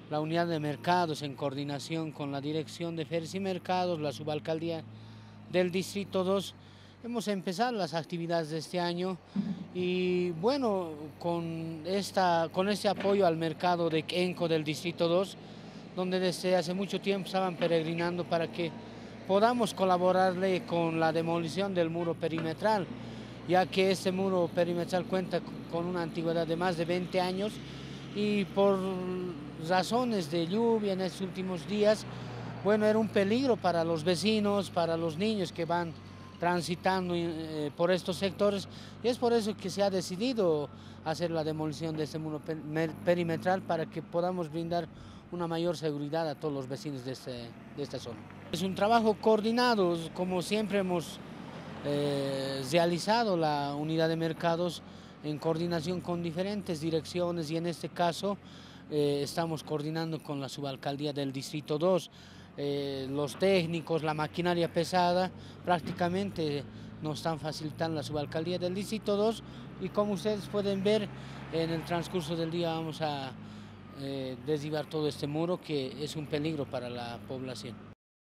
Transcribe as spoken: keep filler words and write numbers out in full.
la unidad de mercados en coordinación con la Dirección de Ferias y Mercados, la Subalcaldía del Distrito dos, hemos empezado las actividades de este año y bueno, con, esta, con este apoyo al mercado de Quenco del Distrito dos, donde desde hace mucho tiempo estaban peregrinando para que podamos colaborarle con la demolición del muro perimetral, ya que este muro perimetral cuenta con una antigüedad de más de veinte años y por razones de lluvia en estos últimos días, bueno, era un peligro para los vecinos, para los niños que van transitando eh, por estos sectores, y es por eso que se ha decidido hacer la demolición de este muro perimetral para que podamos brindar una mayor seguridad a todos los vecinos de, este, de esta zona. Es un trabajo coordinado, como siempre hemos eh, realizado la unidad de mercados en coordinación con diferentes direcciones y en este caso eh, estamos coordinando con la Subalcaldía del Distrito dos. Eh, los técnicos, la maquinaria pesada prácticamente nos están facilitando la Subalcaldía del Distrito dos y como ustedes pueden ver en el transcurso del día vamos a eh, deshivar todo este muro que es un peligro para la población.